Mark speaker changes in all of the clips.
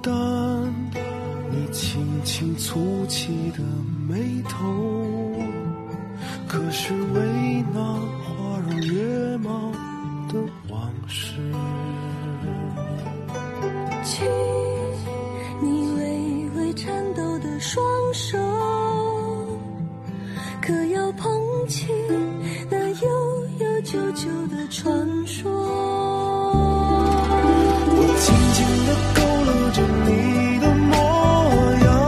Speaker 1: 当你轻轻蹙起的眉头，可是为那花容月貌的往事。
Speaker 2: 请你微微颤抖的双手，可要捧起那悠悠久久的传说。
Speaker 1: 我轻轻地勾勒着你的模样，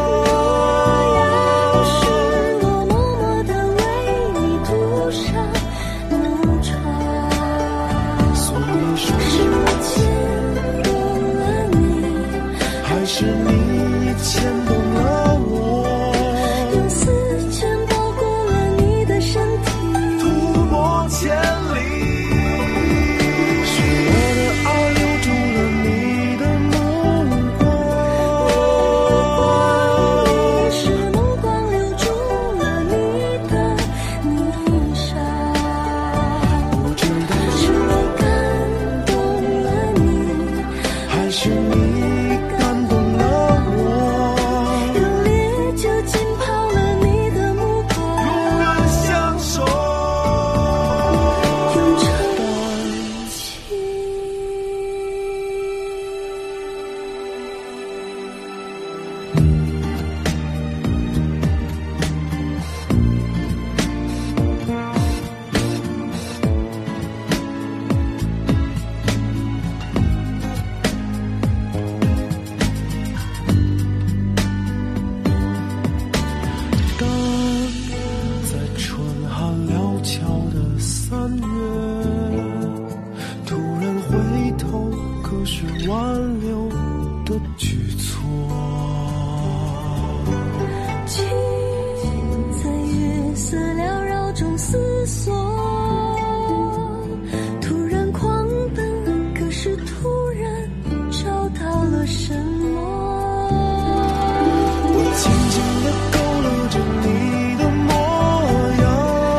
Speaker 2: 是我默默地为你涂上浓妆。
Speaker 1: 所以说
Speaker 2: 是我牵动了你，
Speaker 1: 还是你牵动了我，
Speaker 2: 用丝线包裹了你的身体，
Speaker 1: 突破千里。是我的爱留住了你的目光，
Speaker 2: 是目光留住了你的霓裳。
Speaker 1: 不知道
Speaker 2: 是我感动了你，
Speaker 1: 还是你感动了我，
Speaker 2: 用烈酒浸泡了你的目光，
Speaker 1: 永远相守。
Speaker 2: 用真情。
Speaker 1: 当在春寒料峭的3月，突然回头，可是挽留的举措。
Speaker 2: 情在月色缭绕中思索，突然狂奔，可是突然找到了什么？
Speaker 1: 我轻轻地勾勒着你的模样，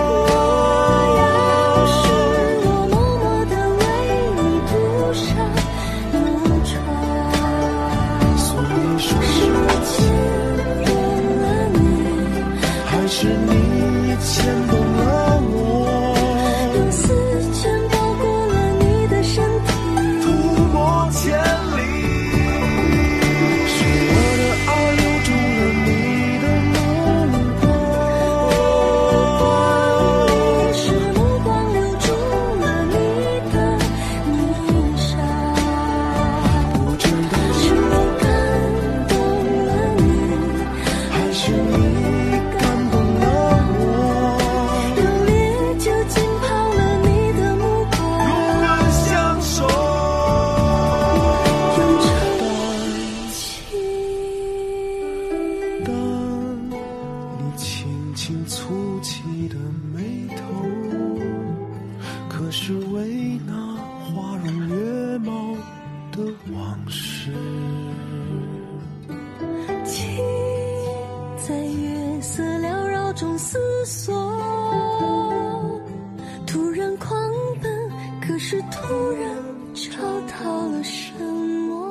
Speaker 2: 是我默默地为你涂上浓妆。
Speaker 1: 所以说
Speaker 2: 是我牵动了你，
Speaker 1: 还是你牵动了我，
Speaker 2: 用丝线包裹了你的身体，
Speaker 1: 突破千里。是我的爱留住了你的目光，
Speaker 2: 是目光留住了你的霓裳。
Speaker 1: 不知道
Speaker 2: 是我感动了你，
Speaker 1: 还是你感动了我，
Speaker 2: 用烈酒浸泡了你的目光，
Speaker 1: 永远相守。
Speaker 2: 用真情。
Speaker 1: 当你轻轻蹙起的眉头，可是为那花容月貌的往事。
Speaker 2: 情在月色缭绕中思索，突然狂奔，可是突然找到了什么？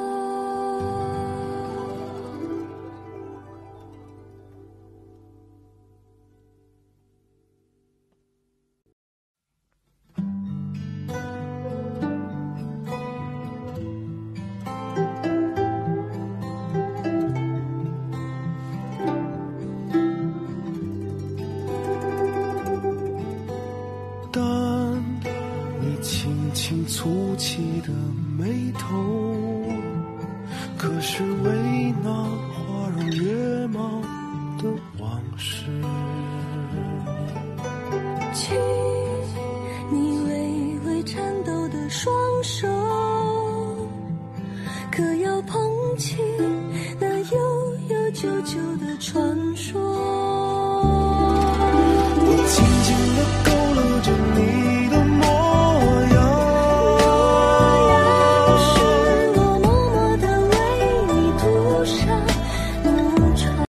Speaker 1: 当你轻轻蹙起的眉头，可是为那花容月貌的往事。
Speaker 2: 请你微微颤抖的双手，可要捧起那悠悠久久的传说。
Speaker 1: 我轻轻地勾勒着你的模样，
Speaker 2: 是我默默地为你涂上